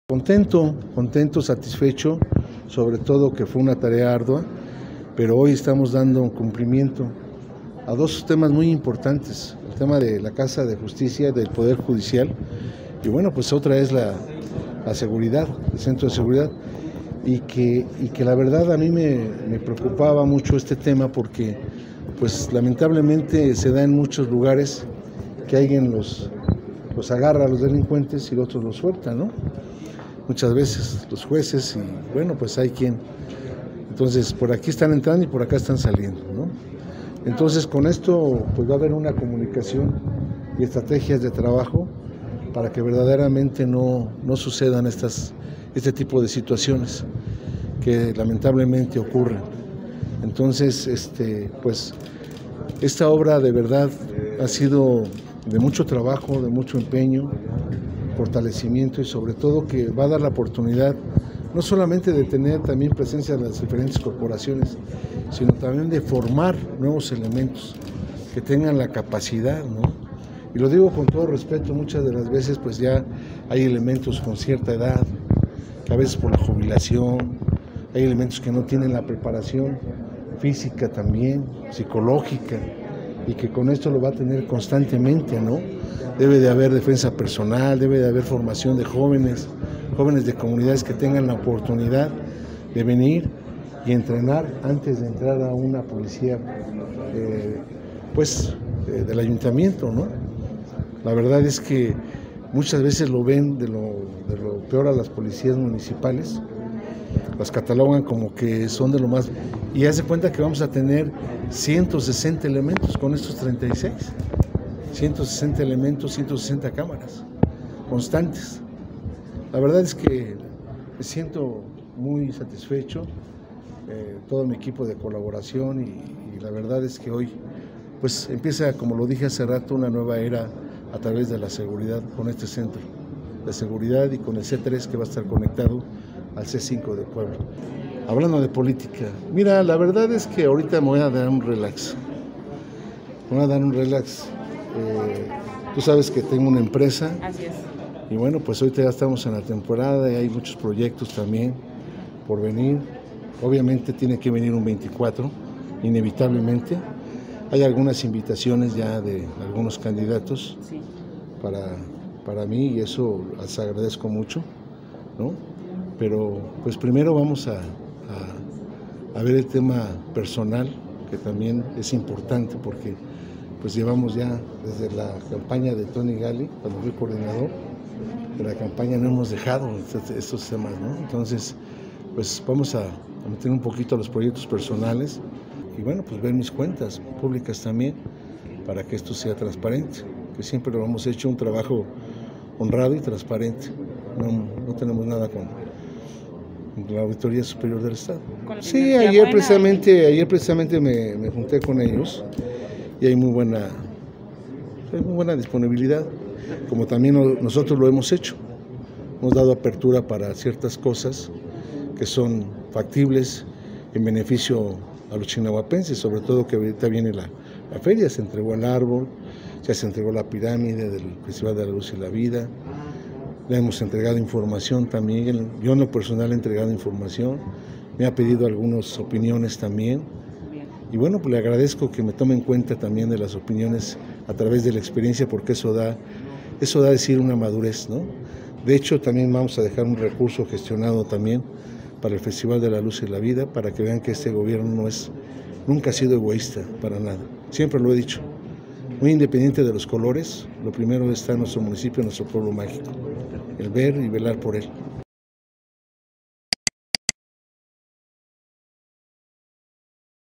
Contento, satisfecho, sobre todo que fue una tarea ardua, pero hoy estamos dando cumplimiento a dos temas muy importantes, el tema de la Casa de Justicia, del Poder Judicial, y bueno, pues otra es la seguridad, el Centro de Seguridad, y que la verdad a mí me preocupaba mucho este tema porque pues lamentablemente se da en muchos lugares que alguien los agarra a los delincuentes y otros los suelta, ¿no? Muchas veces los jueces y bueno, pues hay quien, entonces por aquí están entrando y por acá están saliendo, ¿no? Entonces con esto pues va a haber una comunicación y estrategias de trabajo para que verdaderamente no sucedan este tipo de situaciones que lamentablemente ocurren. Entonces, pues esta obra de verdad ha sido de mucho trabajo, de mucho empeño, fortalecimiento y sobre todo que va a dar la oportunidad no solamente de tener también presencia de las diferentes corporaciones, sino también de formar nuevos elementos que tengan la capacidad, ¿no? Y lo digo con todo respeto, muchas de las veces pues ya hay elementos con cierta edad, que a veces por la jubilación, hay elementos que no tienen la preparación física también, psicológica, y que con esto lo va a tener constantemente, ¿no? Debe de haber defensa personal, debe de haber formación de jóvenes de comunidades que tengan la oportunidad de venir y entrenar antes de entrar a una policía, del ayuntamiento, ¿no? La verdad es que muchas veces lo ven de lo peor a las policías municipales, las catalogan como que son de lo más, y hace cuenta que vamos a tener 160 elementos con estos 36, 160 elementos, 160 cámaras constantes. La verdad es que me siento muy satisfecho, todo mi equipo de colaboración y la verdad es que hoy pues empieza, como lo dije hace rato, una nueva era a través de la seguridad con este centro de seguridad y con el C3 que va a estar conectado al C5 de Puebla. Hablando de política, mira, la verdad es que ahorita me voy a dar un relax. Tú sabes que tengo una empresa. Así es. Y bueno, pues ahorita ya estamos en la temporada y hay muchos proyectos también por venir. Obviamente tiene que venir un 24, inevitablemente. Hay algunas invitaciones ya de algunos candidatos Sí. para mí y eso les agradezco mucho, ¿no? Pero pues primero vamos a ver el tema personal, que también es importante porque pues llevamos ya desde la campaña de Tony Gali, cuando fui coordinador de la campaña, no hemos dejado estos temas, ¿no? Entonces pues vamos a meter un poquito a los proyectos personales y bueno, pues ver mis cuentas públicas también para que esto sea transparente, que siempre lo hemos hecho un trabajo honrado y transparente, no tenemos nada con la Auditoría Superior del Estado. Sí, ayer precisamente me junté con ellos y hay muy buena disponibilidad, como también nosotros lo hemos hecho. Hemos dado apertura para ciertas cosas que son factibles en beneficio a los chinahuapenses, sobre todo que ahorita viene la feria, se entregó el árbol, ya se entregó la pirámide del Festival de la Luz y la Vida. Le hemos entregado información también, yo en lo personal he entregado información, me ha pedido algunas opiniones también, y bueno, pues le agradezco que me tome en cuenta también de las opiniones a través de la experiencia, porque eso da a decir una madurez, ¿no? De hecho, también vamos a dejar un recurso gestionado también para el Festival de la Luz y la Vida, para que vean que este gobierno nunca ha sido egoísta, para nada, siempre lo he dicho. Muy independiente de los colores, lo primero está en nuestro municipio, en nuestro pueblo mágico, el ver y velar por él.